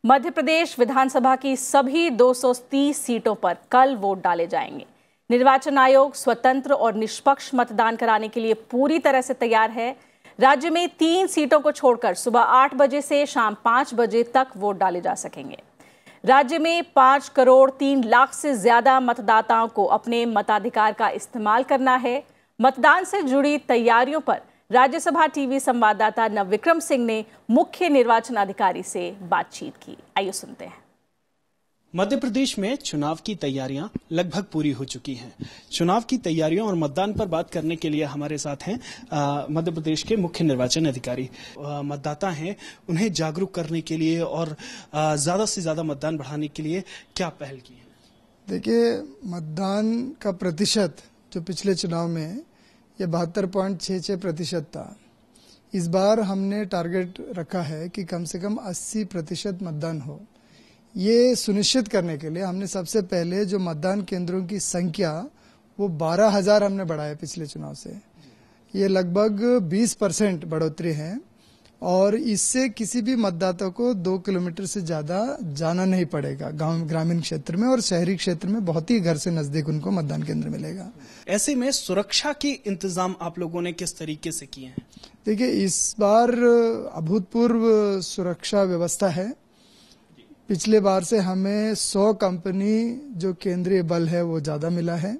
मध्य प्रदेश विधानसभा की सभी 230 सीटों पर कल वोट डाले जाएंगे। निर्वाचन आयोग स्वतंत्र और निष्पक्ष मतदान कराने के लिए पूरी तरह से तैयार है। राज्य में 3 सीटों को छोड़कर सुबह 8 बजे से शाम 5 बजे तक वोट डाले जा सकेंगे। राज्य में 5 करोड़ 3 लाख से ज्यादा मतदाताओं को अपने मताधिकार का इस्तेमाल करना है। मतदान से जुड़ी तैयारियों पर राज्यसभा टीवी संवाददाता नवविक्रम सिंह ने मुख्य निर्वाचन अधिकारी से बातचीत की। आइए सुनते हैं। मध्य प्रदेश में चुनाव की तैयारियां लगभग पूरी हो चुकी हैं। चुनाव की तैयारियों और मतदान पर बात करने के लिए हमारे साथ हैं मध्य प्रदेश के मुख्य निर्वाचन अधिकारी। मतदाता हैं, उन्हें जागरूक करने के लिए और ज्यादा से ज्यादा मतदान बढ़ाने के लिए क्या पहल की है? देखिए, मतदान का प्रतिशत जो पिछले चुनाव में ये 72.66% था। इस बार हमने टारगेट रखा है कि कम से कम 80% मतदान हो। ये सुनिश्चित करने के लिए हमने सबसे पहले जो मतदान केंद्रों की संख्या वो 12,000 हमने बढ़ाया पिछले चुनाव से। ये लगभग 20% बढ़ोतरी है और इससे किसी भी मतदाता को 2 किलोमीटर से ज्यादा जाना नहीं पड़ेगा। गांव ग्रामीण क्षेत्र में और शहरी क्षेत्र में बहुत ही घर से नजदीक उनको मतदान केंद्र मिलेगा। ऐसे में सुरक्षा के इंतजाम आप लोगों ने किस तरीके से किए हैं? देखिए, इस बार अभूतपूर्व सुरक्षा व्यवस्था है। पिछले बार से हमें 100 कंपनी जो केंद्रीय बल है वो ज्यादा मिला है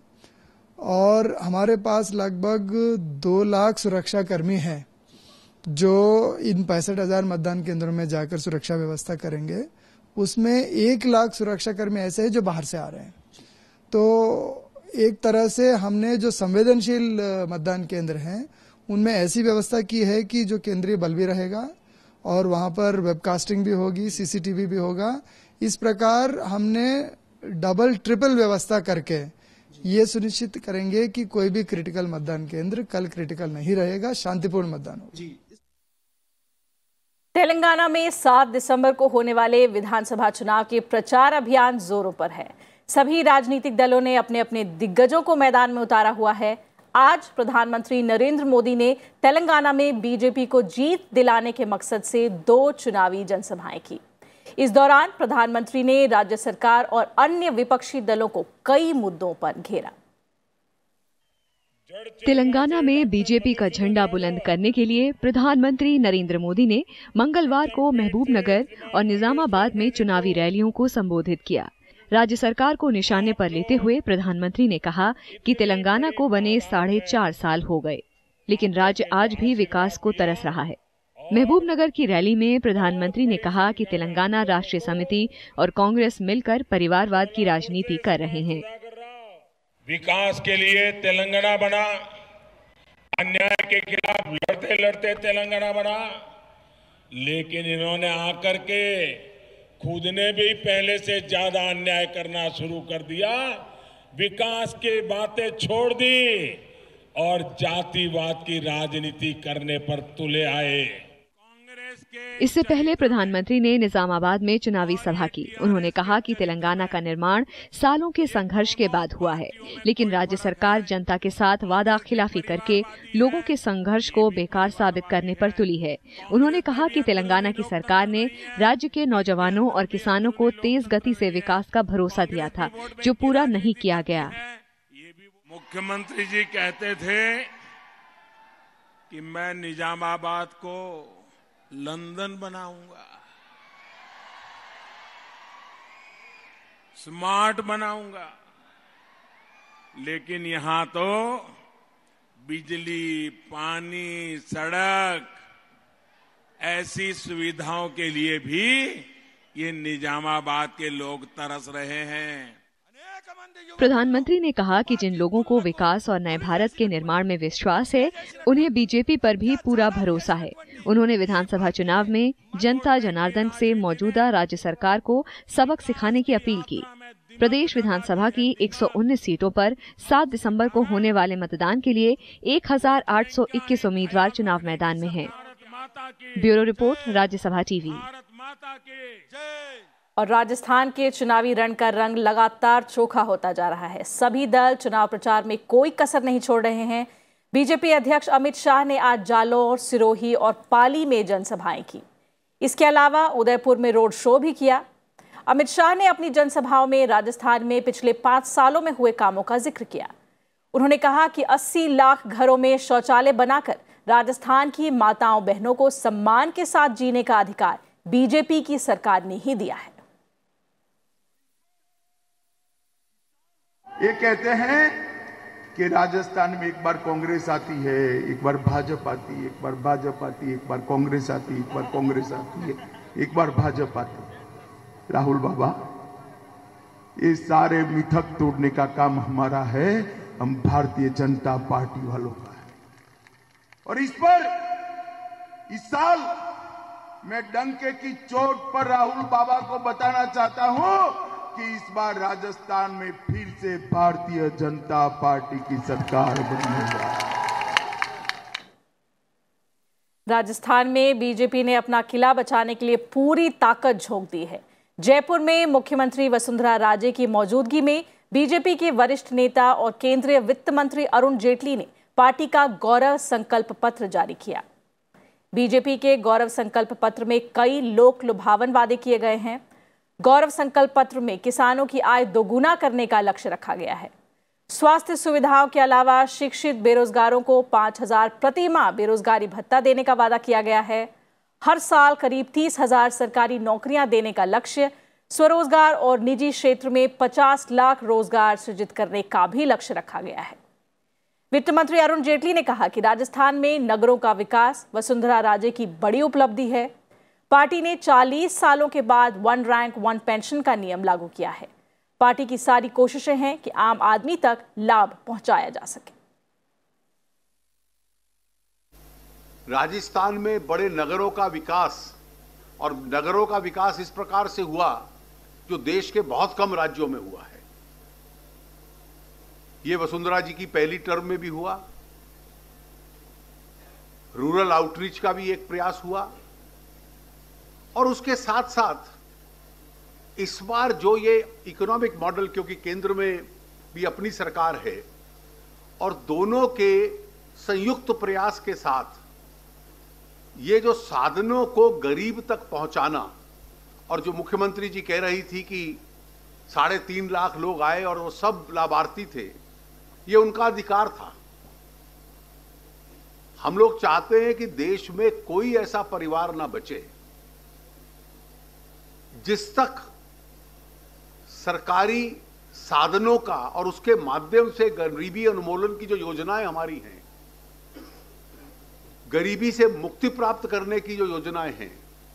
और हमारे पास लगभग 2 लाख सुरक्षा कर्मी हैं जो इन 65,000 मतदान केंद्रों में जाकर सुरक्षा व्यवस्था करेंगे। उसमें 1 लाख सुरक्षा कर्मी ऐसे हैं जो बाहर से आ रहे हैं। तो एक तरह से हमने जो संवेदनशील मतदान केंद्र हैं उनमें ऐसी व्यवस्था की है कि जो केंद्रीय बल भी रहेगा और वहां पर वेबकास्टिंग भी होगी, सीसीटीवी भी होगा। इस प्रकार हमने डबल ट्रिपल व्यवस्था करके ये सुनिश्चित करेंगे कि कोई भी क्रिटिकल मतदान केंद्र कल क्रिटिकल नहीं रहेगा, शांतिपूर्ण मतदान होगा। तेलंगाना में 7 दिसंबर को होने वाले विधानसभा चुनाव के प्रचार अभियान जोरों पर है। सभी राजनीतिक दलों ने अपने अपने दिग्गजों को मैदान में उतारा हुआ है। आज प्रधानमंत्री नरेंद्र मोदी ने तेलंगाना में बीजेपी को जीत दिलाने के मकसद से 2 चुनावी जनसभाएं की। इस दौरान प्रधानमंत्री ने राज्य सरकार और अन्य विपक्षी दलों को कई मुद्दों पर घेरा। तेलंगाना में बीजेपी का झंडा बुलंद करने के लिए प्रधानमंत्री नरेंद्र मोदी ने मंगलवार को महबूबनगर और निजामाबाद में चुनावी रैलियों को संबोधित किया। राज्य सरकार को निशाने पर लेते हुए प्रधानमंत्री ने कहा कि तेलंगाना को बने 4.5 साल हो गए, लेकिन राज्य आज भी विकास को तरस रहा है। महबूबनगर की रैली में प्रधानमंत्री ने कहा कि तेलंगाना राष्ट्रीय समिति और कांग्रेस मिलकर परिवारवाद की राजनीति कर रहे हैं। विकास के लिए तेलंगाना बना, अन्याय के खिलाफ लड़ते लड़ते तेलंगाना बना, लेकिन इन्होंने आकर के खुद ने भी पहले से ज्यादा अन्याय करना शुरू कर दिया। विकास की बातें छोड़ दी और जातिवाद की राजनीति करने पर तुले आए। इससे पहले प्रधानमंत्री ने निजामाबाद में चुनावी सभा की। उन्होंने कहा कि तेलंगाना का निर्माण सालों के संघर्ष के बाद हुआ है, लेकिन राज्य सरकार जनता के साथ वादा खिलाफी करके लोगों के संघर्ष को बेकार साबित करने पर तुली है। उन्होंने कहा कि तेलंगाना की सरकार ने राज्य के नौजवानों और किसानों को तेज गति से विकास का भरोसा दिया था, जो पूरा नहीं किया गया। मुख्यमंत्री जी कहते थे कि मैं निजामाबाद को लंदन बनाऊंगा, स्मार्ट बनाऊंगा, लेकिन यहां तो बिजली, पानी, सड़क ऐसी सुविधाओं के लिए भी ये निजामाबाद के लोग तरस रहे हैं। प्रधानमंत्री ने कहा कि जिन लोगों को विकास और नए भारत के निर्माण में विश्वास है, उन्हें बीजेपी पर भी पूरा भरोसा है। उन्होंने विधानसभा चुनाव में जनता जनार्दन से मौजूदा राज्य सरकार को सबक सिखाने की अपील की। प्रदेश विधानसभा की 119 सीटों पर 7 दिसंबर को होने वाले मतदान के लिए 1821 उम्मीदवार चुनाव मैदान में हैं। Bureau report, Rajya Sabha TV. और राजस्थान के चुनावी रण का रंग लगातार चोखा होता जा रहा है। सभी दल चुनाव प्रचार में कोई कसर नहीं छोड़ रहे हैं। बीजेपी अध्यक्ष अमित शाह ने आज जालौर, सिरोही और पाली में जनसभाएं की। इसके अलावा उदयपुर में रोड शो भी किया। अमित शाह ने अपनी जनसभाओं में राजस्थान में पिछले 5 सालों में हुए कामों का जिक्र किया। उन्होंने कहा कि 80 लाख घरों में शौचालय बनाकर राजस्थान की माताओं बहनों को सम्मान के साथ जीने का अधिकार बीजेपी की सरकार ने ही दिया है। ये कहते हैं कि राजस्थान में एक बार कांग्रेस आती है, एक बार भाजपा आती है, एक बार भाजपा आती है, एक बार कांग्रेस आती है, एक बार कांग्रेस आती है, एक बार भाजपा आती है। राहुल बाबा, ये सारे मिथक तोड़ने का काम हमारा है, हम भारतीय जनता पार्टी वालों का है। और इस साल मैं डंके की चोट पर राहुल बाबा को बताना चाहता हूं कि इस बार राजस्थान में फिर से भारतीय जनता पार्टी की सरकार बनेगी। राजस्थान में बीजेपी ने अपना किला बचाने के लिए पूरी ताकत झोंक दी है। जयपुर में मुख्यमंत्री वसुंधरा राजे की मौजूदगी में बीजेपी के वरिष्ठ नेता और केंद्रीय वित्त मंत्री अरुण जेटली ने पार्टी का गौरव संकल्प पत्र जारी किया। बीजेपी के गौरव संकल्प पत्र में कई लोक लुभावन वादे किए गए हैं। गौरव संकल्प पत्र में किसानों की आय दोगुना करने का लक्ष्य रखा गया है। स्वास्थ्य सुविधाओं के अलावा शिक्षित बेरोजगारों को 5,000 प्रति माह बेरोजगारी भत्ता देने का वादा किया गया है। हर साल करीब 30,000 सरकारी नौकरियां देने का लक्ष्य, स्वरोजगार और निजी क्षेत्र में 50 लाख रोजगार सृजित करने का भी लक्ष्य रखा गया है। वित्त मंत्री अरुण जेटली ने कहा कि राजस्थान में नगरों का विकास वसुंधरा राजे की बड़ी उपलब्धि है। पार्टी ने 40 सालों के बाद 1 रैंक 1 पेंशन का नियम लागू किया है। पार्टी की सारी कोशिशें हैं कि आम आदमी तक लाभ पहुंचाया जा सके। राजस्थान में बड़े नगरों का विकास, और नगरों का विकास इस प्रकार से हुआ जो देश के बहुत कम राज्यों में हुआ है। ये वसुंधरा जी की पहली टर्म में भी हुआ। रूरल आउटरीच का भी एक प्रयास हुआ, और उसके साथ साथ इस बार जो ये इकोनॉमिक मॉडल, क्योंकि केंद्र में भी अपनी सरकार है और दोनों के संयुक्त प्रयास के साथ ये जो साधनों को गरीब तक पहुंचाना, और जो मुख्यमंत्री जी कह रही थी कि 3.5 लाख लोग आए और वो सब लाभार्थी थे, ये उनका अधिकार था। हम लोग चाहते हैं कि देश में कोई ऐसा परिवार ना बचे जिस तक सरकारी साधनों का और उसके माध्यम से गरीबी उन्मूलन की जो योजनाएं हमारी हैं, गरीबी से मुक्ति प्राप्त करने की जो योजनाएं हैं,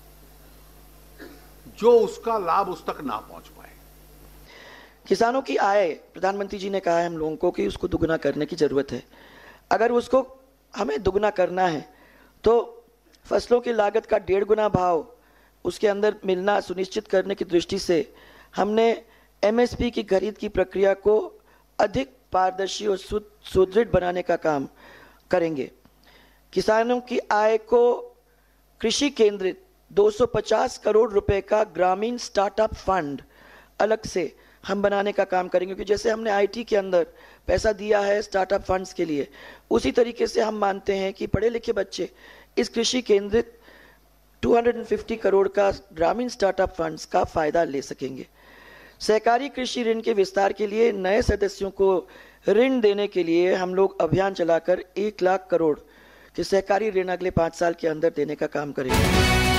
जो उसका लाभ उस तक ना पहुंच पाए। किसानों की आय, प्रधानमंत्री जी ने कहा है हम लोगों को कि उसको दुगना करने की जरूरत है। अगर उसको हमें दुगना करना है तो फसलों की लागत का 1.5 गुना भाव उसके अंदर मिलना सुनिश्चित करने की दृष्टि से हमने एमएसपी की खरीद की प्रक्रिया को अधिक पारदर्शी और सुदृढ़ बनाने का काम करेंगे। किसानों की आय को कृषि केंद्रित 250 करोड़ रुपए का ग्रामीण स्टार्टअप फंड अलग से हम बनाने का काम करेंगे, क्योंकि जैसे हमने आईटी के अंदर पैसा दिया है स्टार्टअप फंड्स के लिए, उसी तरीके से हम मानते हैं कि पढ़े लिखे बच्चे इस कृषि केंद्रित 250 करोड़ का ग्रामीण स्टार्टअप फंड्स का फायदा ले सकेंगे। सहकारी कृषि ऋण के विस्तार के लिए नए सदस्यों को ऋण देने के लिए हम लोग अभियान चलाकर 1 लाख करोड़ के सहकारी ऋण अगले 5 साल के अंदर देने का काम करेंगे।